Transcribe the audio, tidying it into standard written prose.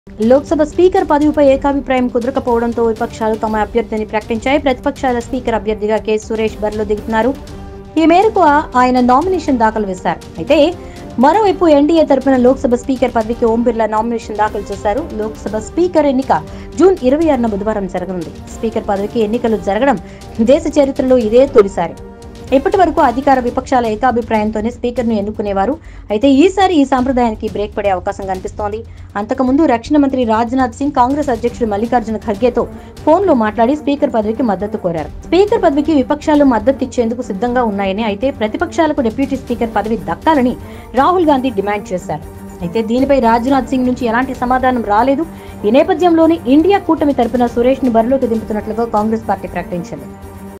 Lok Sabha speaker పదవిపై ఏకాభిప్రాయం కుదరకపోవడంతో విపక్షాలు తమ అభ్యర్థిని ప్రకటించాయి. ప్రతిపక్షాల స్పీకర్ అభ్యర్థిగా కె సురేష్ బరిలో దిగుతున్నారు. ఈ మేరకు ఆయన నామినేషన్ దాఖలు చేశారు. అయితే మరోవైపు ఎన్డీఏ తరపున లోక్సభ స్పీకర్ పదవికి ఓం బిర్లా నామినేషన్ దాఖలు చేశారు. లోక్సభ స్పీకర్ ఎన్నిక జూన్ 26న బుధవారం జరగనుంది. స్పీకర్ పదవికి ఎన్నికలు జరగడం దేశ చరిత్రలో ఇదే తొలిసారి. ఇప్పటి వరకు అధికార విపక్షాల ఏకాభిప్రాయంతోనే స్పీకర్ ను ఎన్నుకునేవారు. అయితే ఈసారి ఈ సాంప్రదాయానికి బ్రేక్ పడే అవకాశం కనిపిస్తోంది. అంతకుముందు రక్షణ మంత్రి రాజ్నాథ్ సింగ్ కాంగ్రెస్ అధ్యక్షుడు మల్లికార్జున ఖర్గేతో ఫోన్ లో మాట్లాడి స్పీకర్ పదవికి మద్దతు కోరారు. స్పీకర్ పదవికి విపక్షాలు మద్దతు ఇచ్చేందుకు సిద్ధంగా ఉన్నాయని, అయితే ప్రతిపక్షాలకు డిప్యూటీ స్పీకర్ పదవి దక్కాలని రాహుల్ గాంధీ డిమాండ్ చేశారు. అయితే దీనిపై రాజ్నాథ్ సింగ్ నుంచి ఎలాంటి సమాధానం రాలేదు. ఈ నేపథ్యంలోనే ఇండియా కూటమి తరపున సురేష్ ను బరిలోకి దింపుతున్నట్లుగా కాంగ్రెస్ పార్టీ ప్రకటించింది.